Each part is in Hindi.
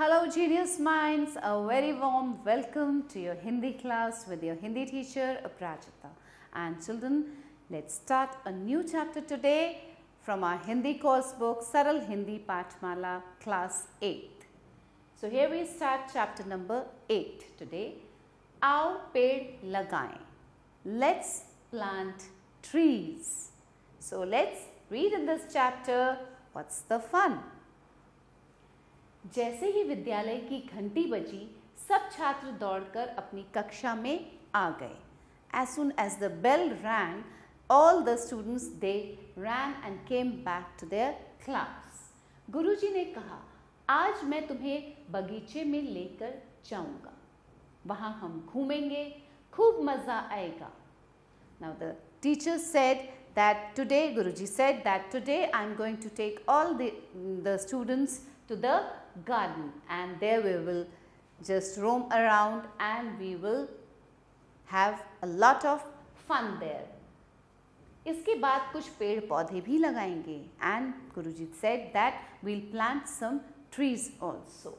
Hello genius minds, a very warm welcome to your Hindi class with your Hindi teacher Aprajita. And children, let's start a new chapter today from our Hindi course book Saral Hindi Pathmala class 8th. So here we start chapter number 8 today. Aao ped lagaएं. Let's plant trees. So let's read in this chapter. What's the fun? जैसे ही विद्यालय की घंटी बजी, सब छात्र दौड़कर अपनी कक्षा में आ गए. As soon as the bell rang, all the students they ran and came back to their class. गुरुजी ने कहा, आज मैं तुम्हें बगीचे में लेकर जाऊंगा. वहां हम घूमेंगे, खूब मजा आएगा. Now the teacher said that today, Guruji said that today I am going to take all the students to the garden and there we will just roam around and we will have a lot of fun there. इसके बाद कुछ पेड़ पौधे भी लगाएंगे and Guruji said that we'll plant some trees also.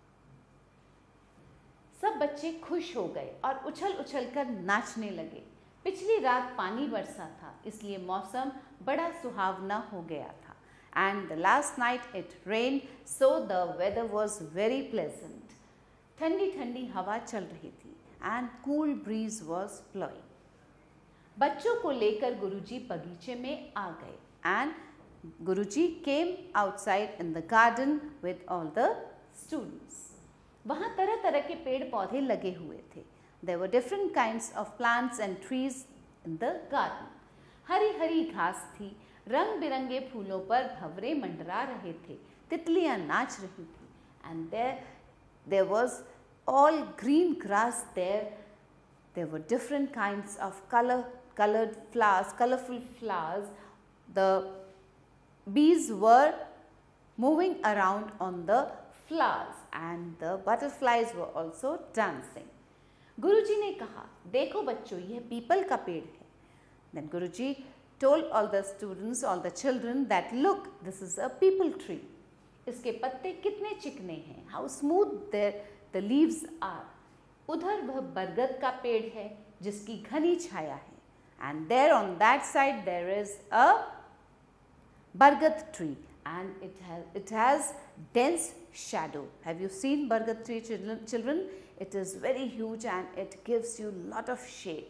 सब बच्चे खुश हो गए और उछल कर नाचने लगे. पिछली रात पानी बरसा था, इसलिए मौसम बड़ा सुहावना हो गया था. And the last night it rained, so the weather was very pleasant. ठंडी ठंडी हवा चल रही थी and cool breeze was blowing. बच्चों को लेकर गुरुजी बगीचे में आ गए and Guruji came outside in the garden with all the students. वहाँ तरह तरह के पेड़ पौधे लगे हुए थे. There were different kinds of plants and trees in the garden. Hari Hari घास थी, रंग बिरंगे फूलों पर भंवरे मंडरा रहे थे, तितलियां नाच रही थी. And there was all green grass there. There were different kinds of colored flowers, colorful flowers. The bees were moving around on the flowers and the butterflies were also dancing. गुरुजी ने कहा, देखो बच्चों, यह पीपल का पेड़ है. Then Guruji told all the students, all the children that look, this is a peepal tree. इसके पत्ते कितने चिकने हैं. How smooth the leaves are. उधर वह बरगद का पेड़ है जिसकी घनी छाया है. And there on that side there is a bargad tree and it has dense shadow. Have you seen bargad tree, children? It is very huge and it gives you lot of shade.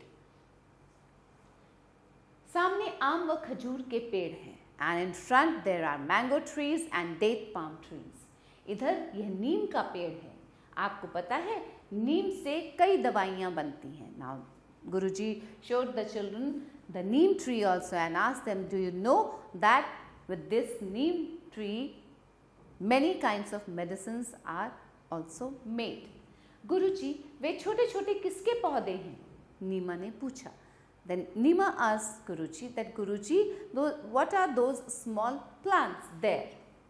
सामने आम व खजूर के पेड़ हैं and in front there are mango trees and date palm trees. इधर यह नीम का पेड़ है. आपको पता है नीम से कई दवाइयाँ बनती हैं. Now Guruji showed the children the neem tree also and asked them, do you know that with this neem tree many kinds of medicines are also made. गुरुजी, वे छोटे छोटे किसके पौधे हैं? नीमा ने पूछा. Then Nima asked Guruji that Guruji, what are those small plants there?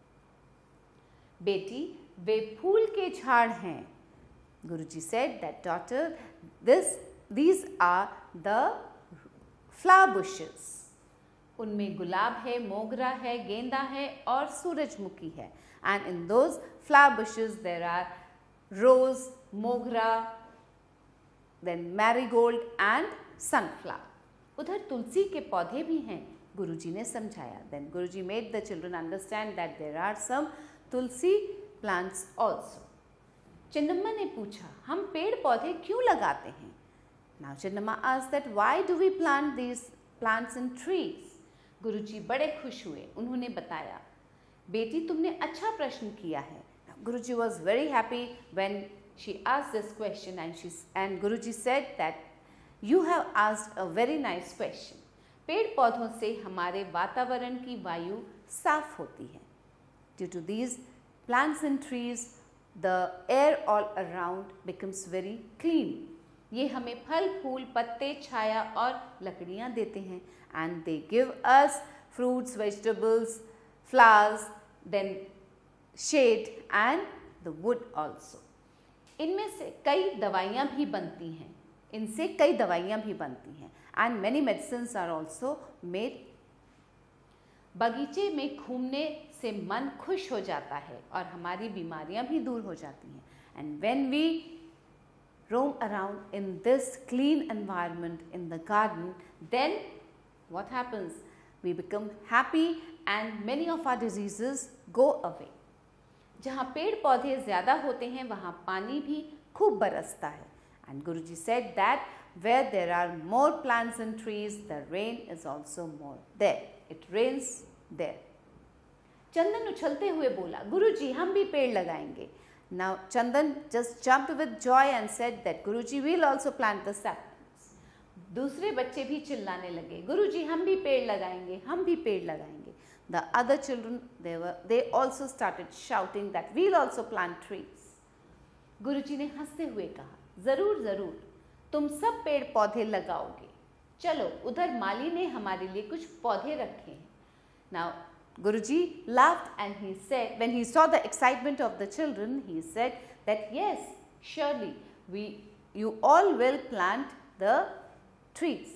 बेटी, वे फूल के झाड़ हैं. Guruji said that daughter, these are the flower bushes. उनमें गुलाब है, मोगरा है, गेंदा है और सूरजमुखी है. And in those flower bushes there are rose, mogra, then marigold and sunflower. उधर तुलसी के पौधे भी हैं, गुरुजी ने समझाया. Then Guruji made the children understand that there are some tulsi plants also. Chinnamma ने पूछा, हम पेड़ पौधे क्यों लगाते हैं? Now Chinnamma asked that why do we plant these plants and trees? गुरुजी बड़े खुश हुए. उन्होंने बताया, बेटी तुमने अच्छा प्रश्न किया है. Guruji was very happy when she asked this question and Guruji said that you have asked a very nice question. पेड़ पौधों से हमारे वातावरण की वायु साफ होती है. Due to these plants and trees, the air all around becomes very clean. ये हमें फल फूल, पत्ते, छाया और लकड़ियाँ देते हैं. And they give us fruits, vegetables, flowers, then shade and the wood also. इनमें से कई दवाइयाँ भी बनती हैं. इनसे कई दवाइयाँ भी बनती हैं. And many medicines are also made. बगीचे में घूमने से मन खुश हो जाता है और हमारी बीमारियां भी दूर हो जाती हैं. And when we roam around in this clean environment in the garden, then what happens? We become happy and many of our diseases go away. जहाँ पेड़ पौधे ज़्यादा होते हैं वहाँ पानी भी खूब बरसता है. And Guruji said that where there are more plants and trees, the rain is also more there. It rains there. चंदन उछलते हुए बोला, गुरुजी हम भी पेड़ लगाएंगे. Now Chandan just jumped with joy and said that Guruji will also plant the saplings. दूसरे बच्चे भी चिल्लाने लगे, गुरुजी हम भी पेड़ लगाएंगे, हम भी पेड़ लगाएंगे. The other children, they also started shouting that we'll also plant trees. गुरुजी ने हंसते हुए कहा, जरूर जरूर तुम सब पेड़ पौधे लगाओगे. चलो उधर माली ने हमारे लिए कुछ पौधे रखे हैं. Now Guruji laughed and he said, when he saw the excitement of the children, he said that yes, surely you all will plant the trees.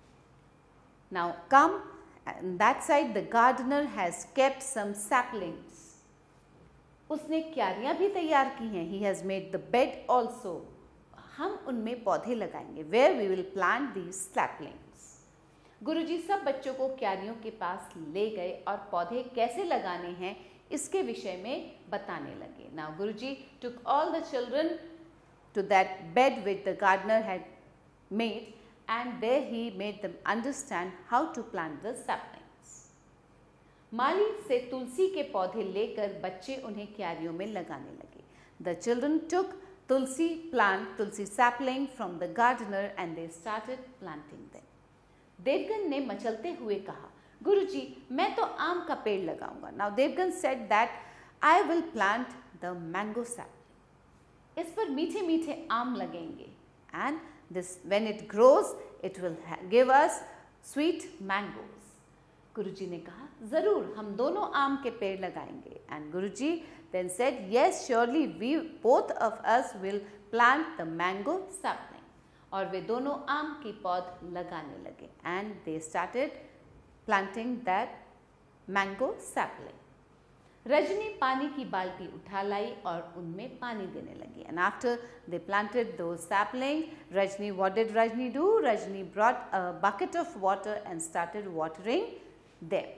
Now come, and that side the gardener has kept some saplings. उसने क्यारियां भी तैयार की हैं. He has made the bed also. हम उनमें पौधे लगाएंगे. Where we will plant these saplings. गुरुजी सब बच्चों को क्यारियों के पास ले गए और पौधे कैसे लगाने हैं इसके विषय में बताने लगे. Now Guruji took all the children to that bed which the gardener had made, and there he made them understand how to plant the saplings. माली से तुलसी के पौधे लेकर बच्चे उन्हें क्यारियों में लगाने लगे. The children took tulsi sapling from the gardener and they started planting them. Devgan ने मचलते हुए कहा, गुरुजी मैं तो आम का पेड़ लगाऊंगा. Now Devgan said that I will plant the mango sapling. इस पर मीठे मीठे आम लगेंगे. And this when it grows, it will give us sweet mangoes. गुरुजी ने कहा, जरूर हम दोनों आम के पेड़ लगाएंगे. And Guruji then said, yes, surely we both of us will plant the mango sapling. और वे दोनों आम की पौध लगाने लगे. And they started planting that mango sapling. Rajni पानी की बाल्टी उठा लाई और उनमें पानी देने लगी. And after they planted those saplings, Rajni, what did Rajni do? Rajni brought a bucket of water and started watering them.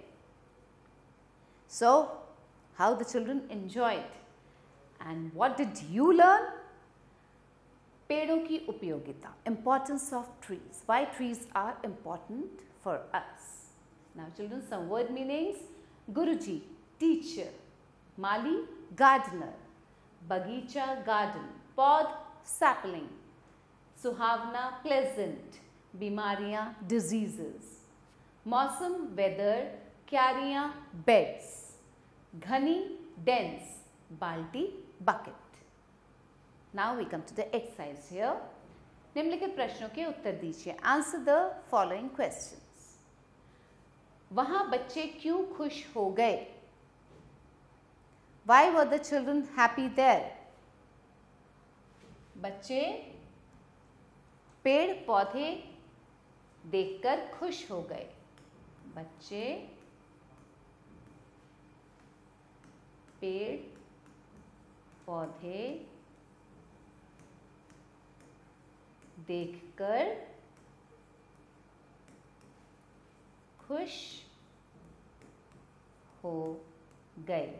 So, how the children enjoyed. And what did you learn? पेड़ों की उपयोगिता. Importance of trees. Why trees are important for us. Now children, some word meanings. Guruji, teacher. Mali, gardener. Bagicha, garden. Pod, sapling. Suhavna, pleasant. Bimariyan, diseases. Mausam, weather. Kyariyan, beds. Ghani, dense. Balti, bucket. Now we come to the exercise here. निम्नलिखित प्रश्नों के उत्तर दीजिए. Answer the following questions. वहाँ बच्चे क्यों खुश हो गए? Why were the children happy there? बच्चे पेड़ पौधे देखकर खुश हो गए. बच्चे पेड़ पौधे देखकर खुश हो गए.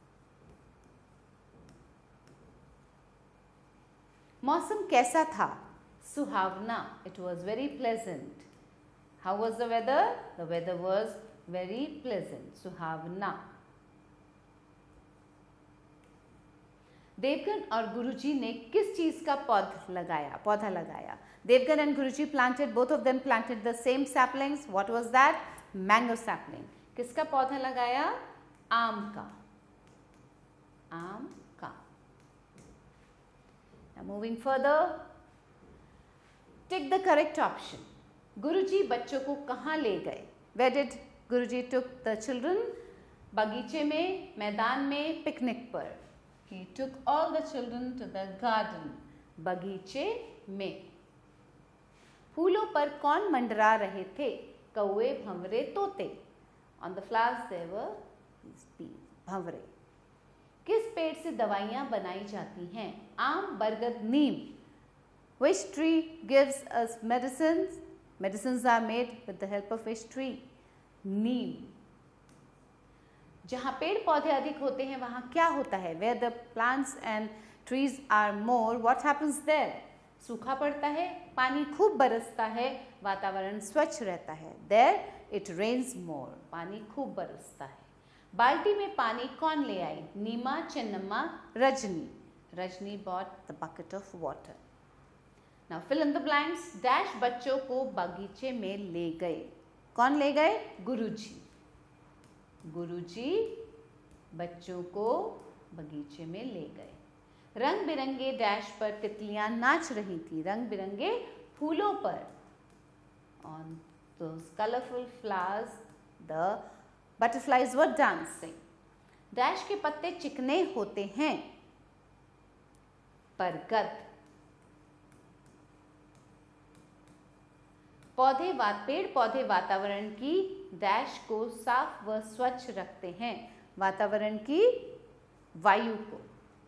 मौसम कैसा था? सुहावना. It was very pleasant. How was the weather? The weather was very pleasant. सुहावना. देवगन और गुरुजी ने किस चीज का पौधा लगाया? Devgan and Guruji planted, both of them planted the same saplings. What was that? Mango sapling. किसका पौधा लगाया? आम का. आम का. Now moving further, take the correct option. गुरुजी बच्चों को कहाँ ले गए? Where did Guruji took the children? बगीचे में, मैदान में, पिकनिक पर. He took all the children to the garden. बगीचे में. फूलों पर कौन मंडरा रहे थे? कौवे, भंवरे, तोते. On the flowers there were these bees, भंवरे. किस पेड़ से दवाइयाँ बनाई जाती हैं? आम, बरगद, नीम. Which tree gives us medicines? Medicines are made with the help of which tree? नीम. जहाँ पेड़ पौधे अधिक होते हैं वहाँ क्या होता है? Where the plants and trees are more, what happens there? सूखा पड़ता है, पानी खूब बरसता है, वातावरण स्वच्छ रहता है. There it rains more. पानी खूब बरसता है. बाल्टी में पानी कौन ले आई? Nima, Channamma, Rajni. Rajni bought the bucket of water. Now fill in the blanks. Dash बच्चों को बगीचे में ले गए. कौन ले गए? गुरुजी. गुरुजी बच्चों को बगीचे में ले गए. रंग बिरंगे डैश पर तितलियां नाच रही थी. रंग बिरंगे फूलों पर. On those colorful flowers, the butterflies were dancing. Dash के पत्ते चिकने होते हैं. बरगद. पेड़ पौधे वातावरण की डैश को साफ व स्वच्छ रखते हैं. वातावरण की वायु को.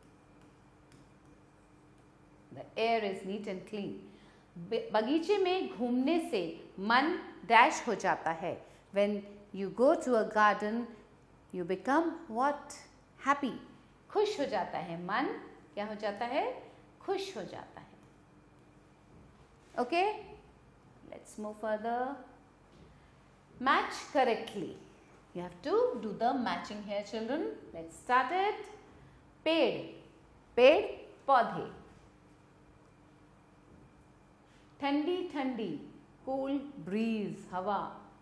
The air is neat and clean. बगीचे में घूमने से मन डैश हो जाता है. When you go to a garden, you become what? Happy. खुश हो जाता है. मन क्या हो जाता है? खुश हो जाता है. Okay? Let's move further. Match correctly. You have to do the matching here, children. Let's start it. पेड़. पेड़ पौधे. ठंडी ठंडी. Cool breeze. हवा.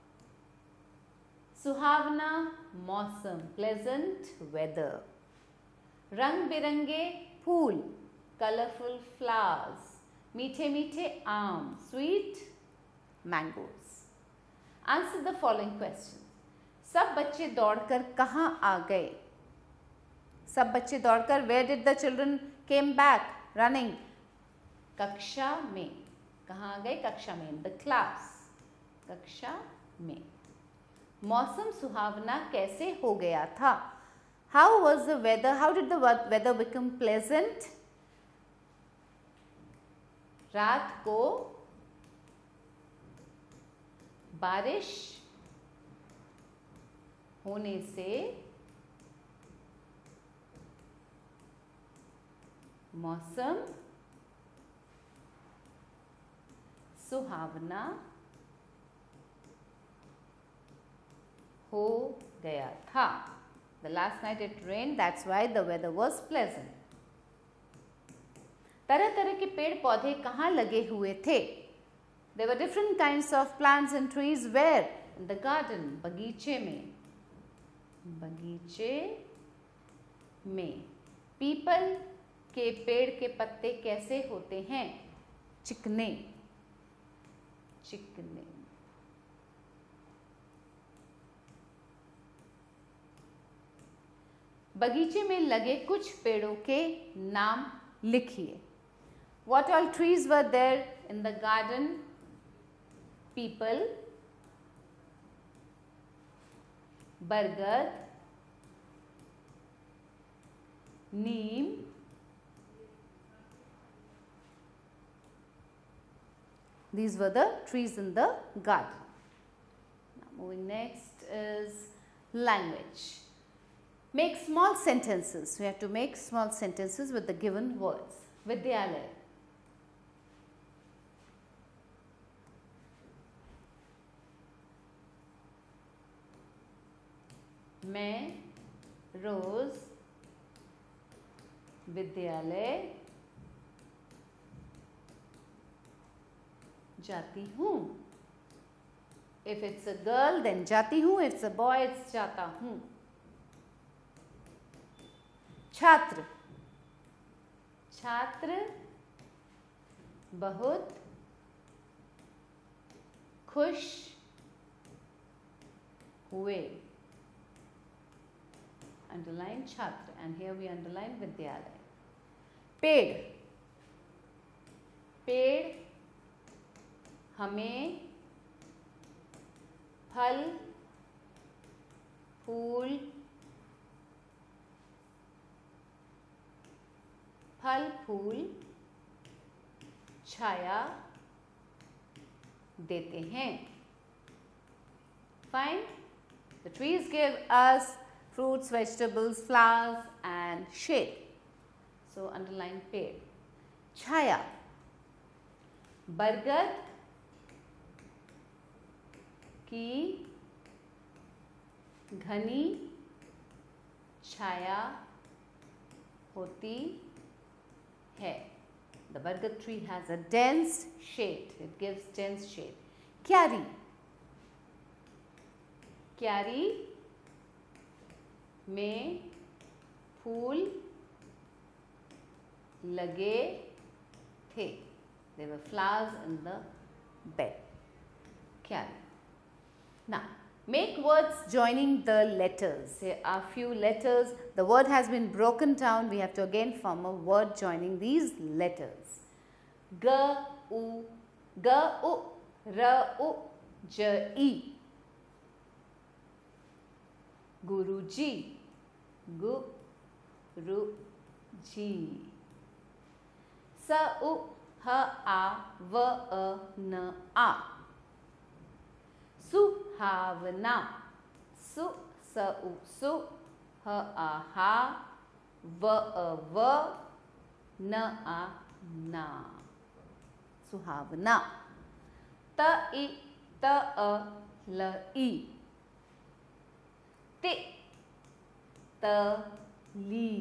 सुहावना मौसम. Pleasant weather. रंग बिरंगे फूल. Colorful flowers. मीठे मीठे आम. Sweet mangoes. Answer the following questions. सब बच्चे दौड़कर कहाँ आ गए? सब बच्चे दौड़कर where did the children came back running? कक्षा में. कहाँ आ गए? कक्षा में. In the class. कक्षा में. मौसम सुहावना कैसे हो गया था? How was the weather? How did the weather become pleasant? रात को बारिश होने से मौसम सुहावना हो गया था. The last night it rained, that's why the weather was pleasant. तरह तरह के पेड़ पौधे कहाँ लगे हुए थे? There were different kinds of plants and trees where? In the garden. बगीचे में. बगीचे में. पीपल के पेड़ के पत्ते कैसे होते हैं? चिकने. चिकने. बगीचे में लगे कुछ पेड़ों के नाम लिखिए. What all trees were there in the garden? People, बरगद, नीम, these were the trees in the garden. Now moving next is language. Make small sentences. We have to make small sentences with the given words. विद्यालय. मैं रोज विद्यालय जाती हूँ. If it's a girl, then जाती हूँ. If it's a boy, it's जाता हूँ. छात्र. छात्र बहुत खुश हुए. Underline छात्र, and here we underline विद्यालय. पेड़. पेड़ हमें फल फूल फल फूल छाया देते हैं. Fine. The trees give us fruits, vegetables, flowers and shade. So underline पेड़. छाया. बरगद की घनी छाया होती है. The bargad tree has a dense shade. It gives dense shade. क्यारी. क्यारी में फूल लगे थे. There were flowers in the bed. क्यारी. Now, make words joining the letters. Here are few letters. The word has been broken down. We have to again form a word joining these letters. G, U, G, U, R, U, J, E. Guruji, Gu, Ru, Ji. Sa, U, Ha, A, V, A, N, A. Suhavna. Su, Sa, U, Su, Ha, A, Ha, V, A, V, N, A, Na. Suhavna. Ta, I, Ta, A, L, I. Ti, Ta, Li.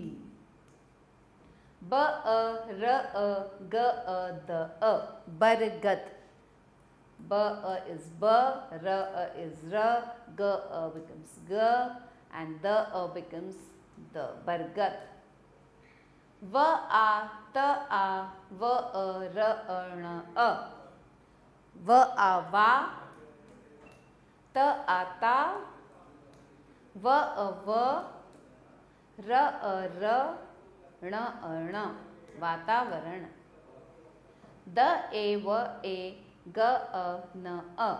B, A, R, A, G, A, D, A. Bargad. B, A is B, R, A is R, G, A becomes G, and D, A becomes D. Bargad. V, A, T, A, V, A, R, A, N, A. V, A, Va. T, A, Ta. V, A, V. R, A, R. N, A, N. वातावरण. द, ए, व, ए. G, A, N, A.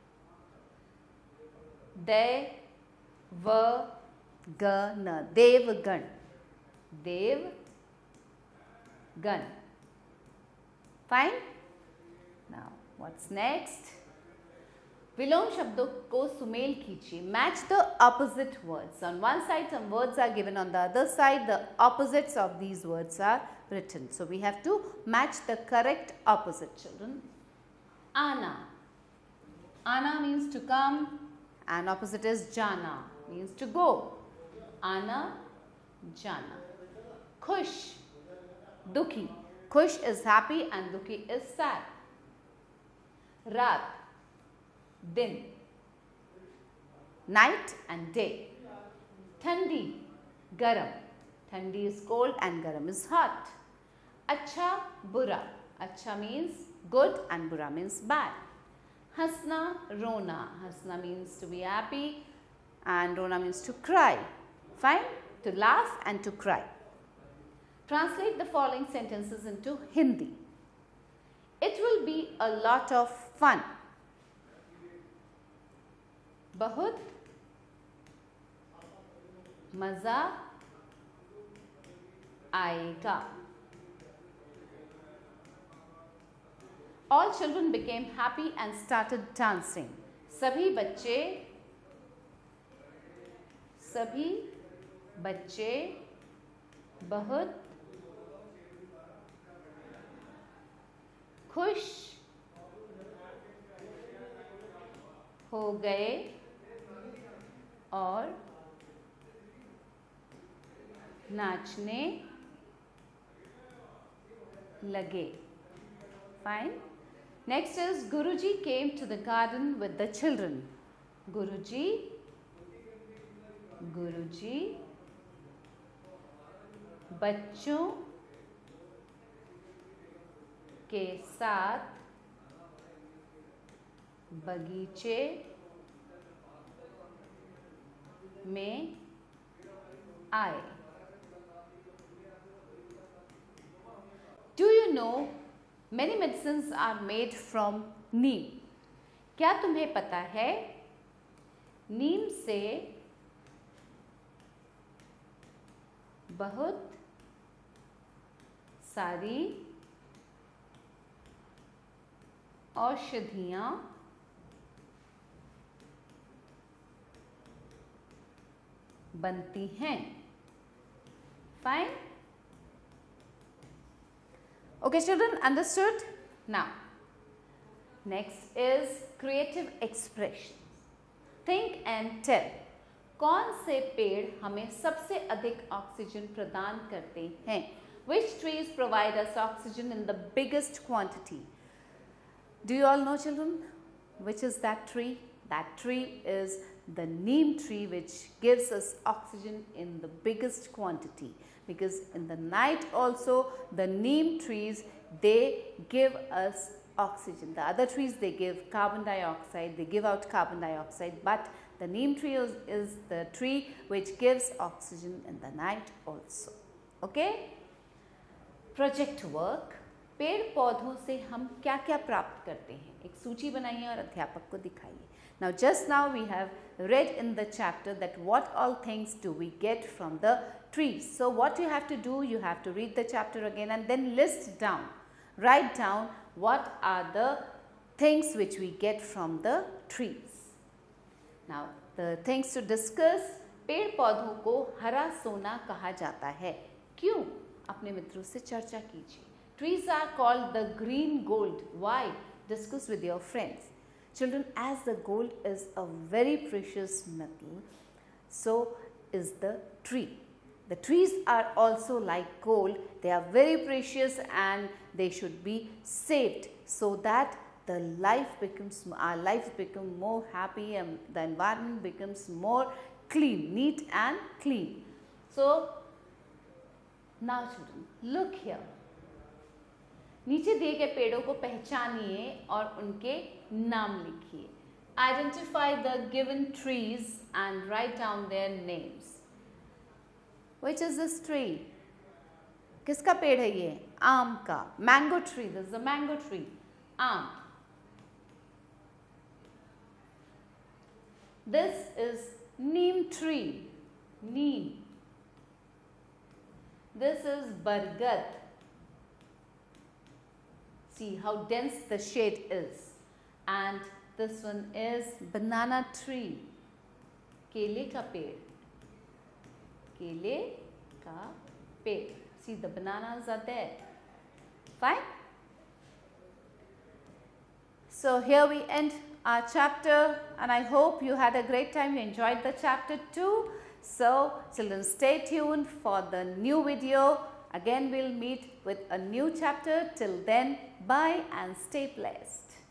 Dev, V, G, N. Devgan. Devgan. Fine. Now, what's next? विलोम शब्दों को सुमेल कीजिए. Match the opposite words. On one side, some words are given. On the other side, the opposites of these words are written. So, we have to match the correct opposite, children. Ana. Ana means to come, and opposite is jana, means to go. Ana, jana. Khush, dukhi. Khush is happy and dukhi is sad. Raat, din. Night and day. Thandi, garam. Thandi is cold and garam is hot. Acha, bura. Acha means good and bura means bad. Hasna, rona. Hasna means to be happy and rona means to cry. Fine? To laugh and to cry. Translate the following sentences into Hindi. It will be a lot of fun. बहुत मज़ा आएगा. All children became happy and started dancing. सभी बच्चे बहुत खुश हो गए और नाचने लगे. Fine. Next is Guruji came to the garden with the children. Guruji बच्चों के साथ बगीचे में आए. Do you know many medicines are made from neem? क्या तुम्हें पता है नीम से बहुत सारी औषधियाँ बनती हैं. Fine? Okay children, understood? Now, next is creative expressions. Think and tell. कौन से पेड़ हमें सबसे अधिक ऑक्सीजन प्रदान करते हैं? Which trees provide us oxygen in the biggest quantity? Do you all know children? Which is that tree? That tree is the neem tree, which gives us oxygen in the biggest quantity, because in the night also the neem trees, they give us oxygen. The other trees, they give carbon dioxide, they give out carbon dioxide, but the neem tree is the tree which gives oxygen in the night also. Okay? Project work. पेड़ पौधों से हम क्या क्या प्राप्त करते हैं, एक सूची बनाइए और अध्यापक को दिखाइए. Now just now we have read in the chapter that what all things do we get from the trees. So what you have to do, you have to read the chapter again and then list down, write down what are the things which we get from the trees. Now the things to discuss. पेड़ पौधों को हरा सोना कहा जाता है. क्यों? अपने मित्रों से चर्चा कीजिए. Trees are called the green gold. Why? Discuss with your friends. Children, as the gold is a very precious metal, so is the tree. The trees are also like gold. They are very precious and they should be saved so that the life becomes, our lives become more happy and the environment becomes more clean, neat and clean. So now children, look here. नीचे दिए गए पेड़ों को पहचानिए और उनके नाम लिखिए. Identify the given trees and write down their names. Which is this tree? किसका पेड़ है ये? आम का. Mango tree. This is a mango tree. आम. This is neem tree. Neem. This is bargat. See how dense the shade is. And this one is banana tree. केले का पेड़. केले का पेड़. See the bananas are there. Fine? So here we end our chapter and I hope you had a great time. You enjoyed the chapter too. So children, stay tuned for the new video. Again, we'll meet with a new chapter. Till then, bye and stay blessed.